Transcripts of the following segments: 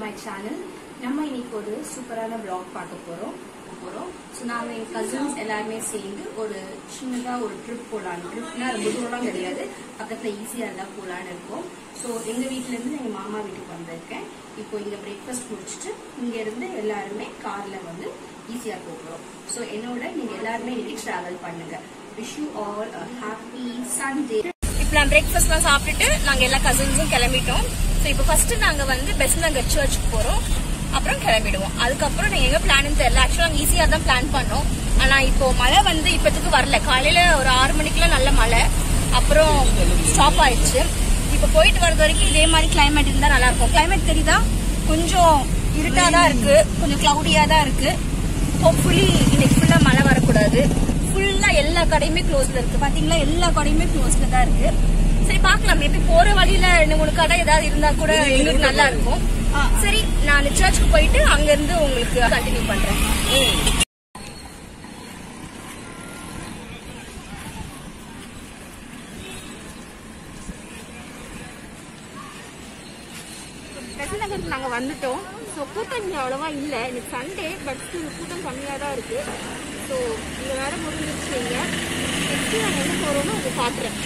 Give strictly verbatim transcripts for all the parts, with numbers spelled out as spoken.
my channel. நம்ம இன்னைக்கு ஒரு சூப்பரான vlog பார்க்க போறோம் போறோம் சோ நாங்க என் cousins எல்லாரும் சேர்ந்து ஒரு சின்னதா ஒரு ட்ரிப் போலாம். ட்ரிப்னா ரொம்ப தூரம் கிடையாது, பக்கத்துல ஈஸியா எல்லாம் போலான்னு இருக்கோம். சோ எங்க வீட்ல இருந்து எங்க மாமா வீட்டுக்கு வந்திருக்கேன். இப்போ இங்க பிரேக்ஃபாஸ்ட் முடிச்சிட்டு இங்க இருந்து எல்லாரும் கார்ல வந்து ஈஸியா போறோம். சோ என்னோட நீங்க எல்லாரும் இன்னைக்கு டிராவல் பண்ணுங்க. Wish you all a happy Sunday. இப்போ நான் பிரேக்ஃபாஸ்ட்லாம் சாப்பிட்டுட்டு நாங்க எல்லா கசின்ஸும் கிளம்பிட்டோம். ஸோ இப்போ ஃபர்ஸ்ட் நாங்க வந்து பெஸ்ட் நகர் சர்ச்சுக்கு போறோம், அப்புறம் கிளம்பிடுவோம். அதுக்கப்புறம் நீங்க எங்க பிளான் தெரியல. ஆக்சுவலா நாங்க ஈஸியா தான் பிளான் பண்ணோம். ஆனா இப்போ மழை வந்து இப்பத்துக்கு வரல. காலையில ஒரு ஆறு மணிக்குலாம் நல்ல மழை, அப்புறம் ஸ்டாப் ஆயிடுச்சு. இப்ப போயிட்டு வர்றது வரைக்கும் இதே மாதிரி கிளைமேட் இருந்தா நல்லா இருக்கும். கிளைமேட் தெரியுதா, கொஞ்சம் இருட்டாதான் இருக்கு, கொஞ்சம் கிளவுடியா தான் இருக்கு. ஹோப்ஃபுல்லி இன்னைக்கு ஃபுல்லா மழை வரக்கூடாது. ஃபுல்லா எல்லா கடையுமே க்ளோஸ்ல இருக்கு. பாத்தீங்களா, எல்லா கடையுமே க்ளோஸ்ல தான் இருக்கு. சரி பார்க்கலாம், மேபி போற வழியில ரெண்டு மூணு கடை ஏதாவது இருந்தா கூட எங்களுக்கு நல்லா இருக்கும். சரி, நான் சர்ச்சுக்கு போயிட்டு அங்க இருந்து உங்களுக்கு கண்டினியூ பண்றேன். பெசன்ட் நகருக்கு நாங்க வந்துட்டோம். ஸோ கூட்டம் இங்க அவ்வளவா இல்ல, இன்னைக்கு சண்டே, பட் கூட்டம் கம்மியா தான் இருக்கு. ஸோ இங்க வேற முடிஞ்சிருச்சு. இங்க நெக்ஸ்ட் நாங்க என்ன போறோம்னு உங்களுக்கு பாக்குறேன்.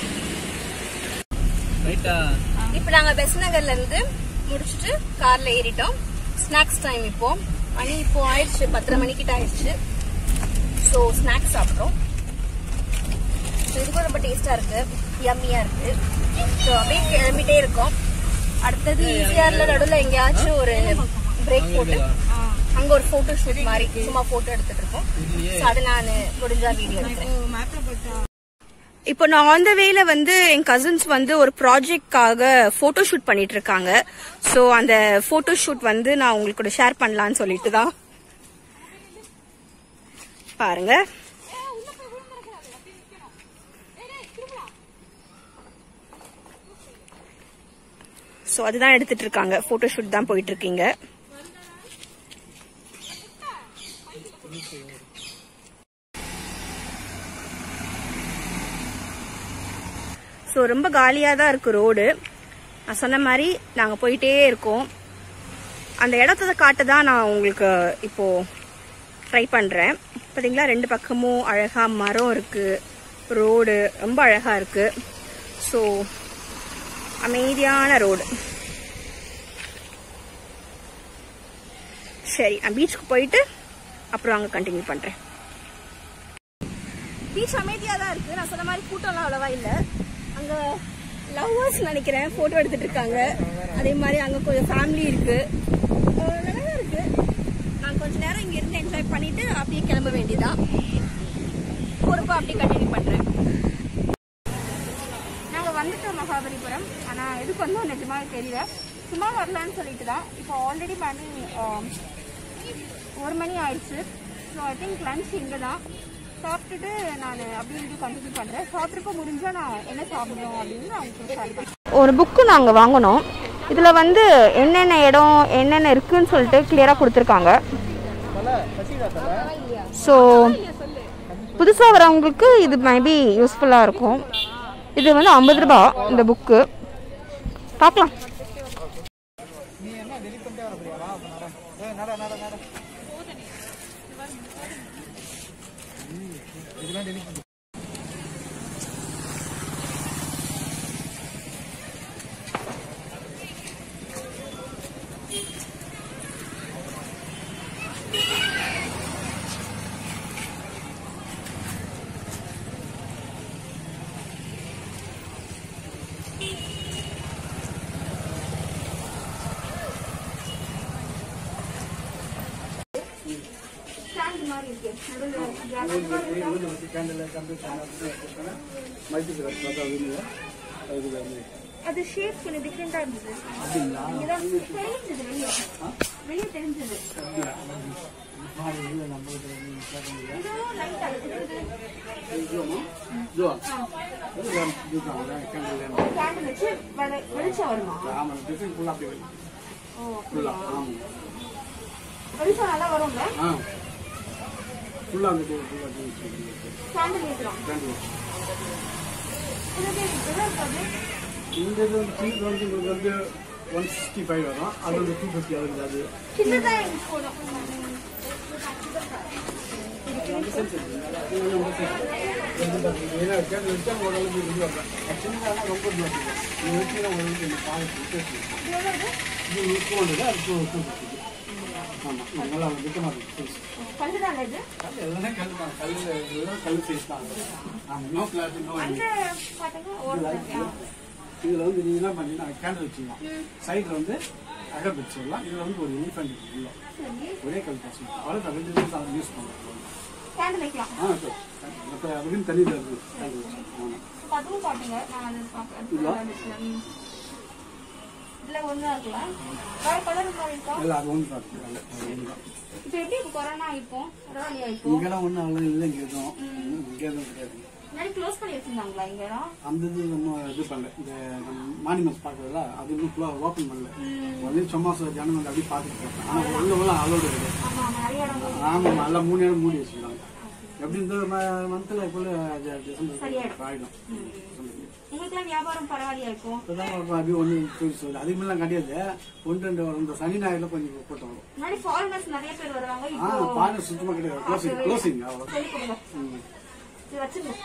இப்ப நாங்க பெசன்ட் நகர்ல இருந்து முடிச்சுட்டு கார்ல ஏறிட்டோம். Snacks time. இப்போ மணி இப்போ ஆயிடுச்சு, பத்தரை மணிக்கிட்ட ஆயிடுச்சு. ஸோ ஸ்நாக்ஸ் சாப்பிட்றோம். இது கூட ரொம்ப டேஸ்டா இருக்கு, யம்மியா இருக்கு. ஸோ அப்படியே கிளம்பிட்டே இருக்கோம். அடுத்தது ஈஸியார்ல நடுவில் எங்கேயாச்சும் ஒரு பிரேக் போட்டு அங்க ஒரு போட்டோ ஷூட் மாதிரி சும்மா போட்டோ எடுத்துட்டு இருக்கோம். ஸோ அதை நான் முடிஞ்சா வீடியோ எடுக்கிறேன். இப்போ நான் ஆன் த வேல வந்து என் கசின்ஸ் வந்து ஒரு ப்ராஜெக்ட்காக போட்டோ ஷூட் பண்ணிட்டு இருக்காங்க. ஸோ அந்த போட்டோ ஷூட் வந்து நான் உங்களுக்கு கூட ஷேர் பண்ணலான்னு சொல்லிட்டு தான் பாருங்க. ஸோ அதுதான் எடுத்துட்டு இருக்காங்க, போட்டோ ஷூட் தான் போயிட்டு இருக்கீங்க. ஸோ ரொம்ப காலியாக தான் இருக்கு ரோடு. நான் சொன்ன மாதிரி நாங்கள் போயிட்டே இருக்கோம். அந்த இடத்த காட்ட தான் நான் உங்களுக்கு இப்போ ட்ரை பண்ணுறேன். பார்த்தீங்களா, ரெண்டு பக்கமும் அழகாக மரம் இருக்கு, ரோடு ரொம்ப அழகாக இருக்கு. ஸோ அமைதியான ரோடு. சரி, நான் பீச்சுக்கு போயிட்டு அப்புறம் அங்கே கண்டினியூ பண்ணுறேன். பீச் அமைதியாக தான் இருக்கு. நான் சொன்ன மாதிரி கூட்டம்லாம் அவ்வளவா இல்லை. அங்கே லவ்வர்ஸ் நினைக்கிறேன் போட்டோ எடுத்துட்டு இருக்காங்க. அதே மாதிரி அங்கே கொஞ்சம் ஃபேமிலி இருக்கு, நல்லா இருக்கு. நான் கொஞ்ச நேரம் இங்க இருந்து என்ஜாய் பண்ணிட்டு அப்படியே கிளம்ப வேண்டியதான். பொறுப்பா அப்படியே கண்டினியூ பண்றேன். நாங்க வந்துட்டோம் மகாபலிபுரம். ஆனா எதுக்கு வந்தோம் நிஜமா தெரியல, சும்மா வரலான்னு சொல்லிட்டு தான். இப்போ ஆல்ரெடி மணி ஒரு மணி ஆயிடுச்சு. ஸோ ஐ திங்க் லஞ்ச் இங்கே தான் சாப்பிட்டுட்டு நான் அப்படியே கண்டினியூ பண்ணுறேன். சாப்பிட்றப்ப முடிஞ்சால் நான் என்ன சாப்பிடுவோம் அப்படின்னு அவங்க ஒரு புக்கு நாங்கள் வாங்கினோம். இதில் வந்து என்னென்ன இடம் என்னென்ன இருக்குன்னு சொல்லிட்டு கிளியராக கொடுத்துருக்காங்க. ஸோ புதுசாக வரவங்களுக்கு இது மேபி யூஸ்ஃபுல்லாக இருக்கும். இது வந்து ஐம்பது ரூபா இந்த புக்கு. பார்க்கலாம். அது ஷேப் கொஞ்சம் டிஃபரெண்டா இருந்தது. வெளியே தெரிஞ்சது. வெளிச்சம் வருமா? வெளிச்சம் நல்லா வரும்ல? ஃபுல்லா வந்து சாண்டல் ஏத்துறோம். சாண்டல். இது இது இருக்காது. இந்த இது சீட் வந்து உங்களுக்கு வந்து ஒன் சிக்ஸ்டி ஃபைவ் வரும். அது வந்து டூ ஃபிஃப்டி ஆகுது. அது இதுல வந்து நீங்க என்ன பண்ணீங்கன்னா கேண்டில் வச்சுக்கலாம். சைட்ல வந்து அகர் வச்சிடலாம். இதுல வந்து ஒரு எலிஃபென்ட் உள்ள ஒரே கல் காசு அவ்வளோ ரெண்டு நிமிஷம் யூஸ் பண்ணலாம். கேண்டில் வைக்கலாம். ஆ சார் இப்போ அதுக்குன்னு தண்ணி தருது கேண்டில் வச்சு. அதுவும் காட்டுங்க. நான் அது பார்க்குறேன். இதில் ஒன்றா இருக்கலாம். வேறு கலர் மாதிரி இருக்கா? இல்லை அது ஒன்று தான். இப்போ எப்படி இப்போ கொரோனா இப்போ பரவாயில்லையா? இப்போ இங்கெல்லாம் ஒன்றும் அவ்வளோ இல்லை. இங்கே எதுவும் இங்கே எதுவும் கிடையாது. முன்னாடி க்ளோஸ் பண்ணி வச்சிருந்தாங்களா இங்கெல்லாம்? அந்த இது நம்ம இது பண்ணல. இந்த மானிமல்ஸ் பார்க்குறதுல அது இன்னும் ஓப்பன் பண்ணல. வந்து சும்மா ஜனங்க வந்து அப்படி பார்த்துட்டு இருக்காங்க. ஆனால் உள்ள உள்ள அலோடு கிடையாது. ஆமாம் எல்லாம் மூணு நேரம் மூடி வச்சுருக்காங்க. எப்படி இந்த மந்த்தில் இப்போ டிசம்பர் ஆகிடும். உங்களுக்குலாம் வியாபாரம் பரவாயில்லையா இருக்கும்? அப்படி ஒன்றும் அதிகமெல்லாம் கிடையாது. ஒன்று ரெண்டு இந்த சனி ஞாயிறுல கொஞ்சம் கூட்டம் வரும். முன்னாடி ஃபாரினர்ஸ் நிறைய பேர் வருவாங்க. ஆ ஃபாரினர்ஸ் சுத்தமாக கிடையாது. க்ளோசிங் க்ளோசிங் அவ்வளோ. வச்சுருங்க.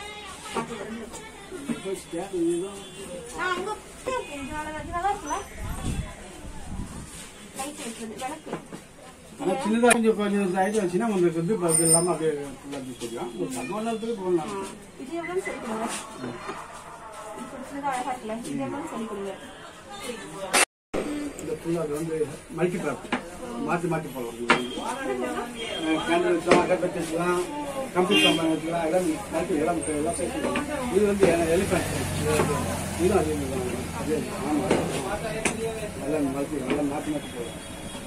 சின்னதாக கொஞ்சம் கொஞ்சம் ஐட்டம் வச்சுன்னா உங்களுக்கு வந்து இது இல்லாமல் அப்படியே தெரியும். ஒரு பதினொன்று நேரத்துக்கு போடலாம். இது எவ்வளோ சொல்லி கொடுங்க. அழகா இருக்குல்ல? இது எவ்வளோ சொல்லி கொடுங்க. இந்த ஃபுல்லாக அது வந்து மல்டி ட்ராப் மாற்றி மாற்றி போடலாம். கேண்டில் வச்சுக்கலாம், அகர்பத்தி வச்சுக்கலாம், கம்ப்யூட்டர் சாமான் வச்சுக்கலாம். எல்லாம் மல்டி எல்லாம் எல்லாம் சேர்த்துக்கலாம். இது வந்து எலிஃபென்ட். இதுவும் அதே மாதிரி தான். அதே ஆமாம் எல்லாம் மல்டி எல்லாம் மாற்றி மாற்றி போடலாம்.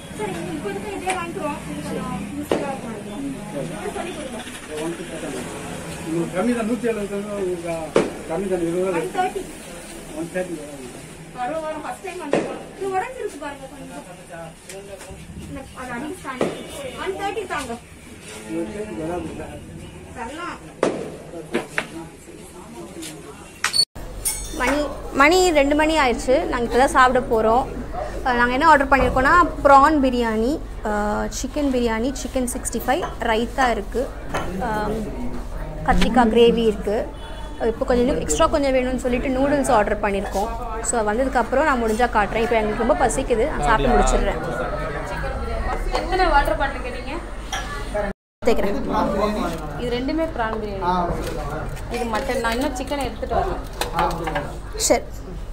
உங்களுக்கு கம்மி தான். நூற்றி எழுபது உங்களுக்கு கம்மி தான். இருபது ஒன் தேர்ட்டி மணி மணி ரெண்டு மணி ஆயிடுச்சு. நாங்கள் இப்போ தான் சாப்பிட போகிறோம். நாங்கள் என்ன ஆர்டர் பண்ணியிருக்கோன்னா prawn biryani, chicken biryani, chicken sixty five, raita இருக்குது, கத்திரிக்காய் கிரேவி இருக்குது. இப்போ கொஞ்சம் எக்ஸ்ட்ரா கொஞ்சம் வேணும்னு சொல்லிட்டு நூடுல்ஸ் ஆர்டர் பண்ணியிருக்கோம். ஸோ வந்ததுக்கப்புறம் நான் முடிஞ்சால் காட்டுறேன். இப்போ எங்களுக்கு ரொம்ப பசிக்குது. நான் சாப்பிட்டு முடிச்சிடுறேன். எத்தனை ஆர்டர் பண்ணுறீங்க நீங்கள்? தேக்கிறேன். இது ரெண்டுமே ப்ரான் பிரியாணி. இது மட்டன். நான் இன்னும் சிக்கனை எடுத்துகிட்டு வரேன். சரி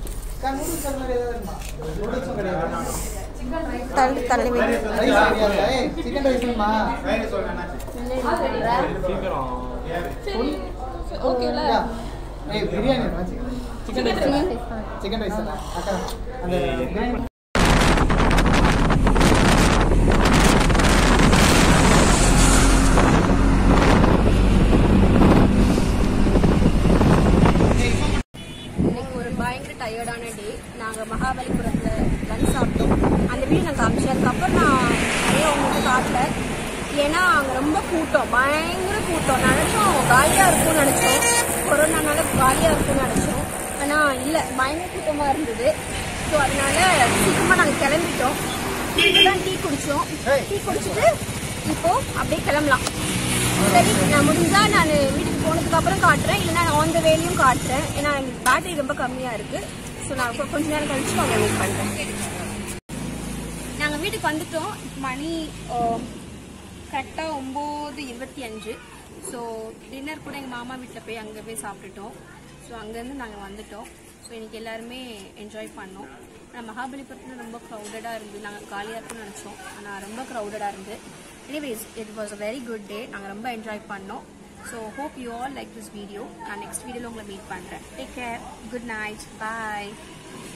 தள்ளி தள்ளி ஓகேங்களா? Biryani chicken rice chicken rice அந்த டயர்டான டே. நாங்கள் மகாபலிபுரத்தில் லஞ்ச் சாப்பிட்டோம். அந்த வீடு நான் காமிச்சேன். அதுக்கப்புறம் நான் நிறைய உங்களுக்கு காட்டல. ஏன்னா அங்கே ரொம்ப கூட்டம், பயங்கர கூட்டம். நினச்சோம் காலியாக இருக்கும்னு நினச்சோம். கொரோனானால காலியாக இருக்கும்னு நினச்சோம். ஆனால் இல்லை, பயங்கர கூட்டமாக இருந்தது. ஸோ அதனால சீக்கிரமாக நாங்கள் கிளம்பிட்டோம். இப்போதான் டீ குடித்தோம். டீ குடிச்சிட்டு இப்போது அப்படியே கிளம்பலாம். சரி, நான் முடிஞ்சால் நான் வீட்டுக்கு போனதுக்கு அப்புறம் காட்டுறேன். இல்லைன்னா நான் ஆன் த வேலையும் காட்டுறேன். ஏன்னா எனக்கு பேட்டரி ரொம்ப கம்மியாக இருக்குது. ஸோ நான் கொஞ்ச நேரம் கழிச்சு அவங்க வெயிட் பண்ணுறேன். நாங்கள் வீட்டுக்கு வந்துட்டோம். மணி கரெக்டாக ஒம்பது இருபத்தி அஞ்சு. ஸோ டின்னர் கூட எங்கள் மாமா வீட்டில் போய் அங்கே போய் சாப்பிட்டுட்டோம். ஸோ அங்கேருந்து நாங்கள் வந்துட்டோம். ஸோ இன்றைக்கி எல்லாருமே என்ஜாய் பண்ணோம். ஆனால் மகாபலிபுரத்தில் ரொம்ப க்ரௌடடாக இருந்து நாங்கள் காலியாக இருக்குன்னு நினச்சோம். ஆனால் ரொம்ப க்ரௌடடாக இருந்து. Anyways, it was a very good day. நாங்கள் ரொம்ப என்ஜாய் பண்ணோம். So hope you all like this video. நான் நெக்ஸ்ட் வீடியோவில் உங்களை மீட் பண்ணுறேன். Take care. Good night. பாய்.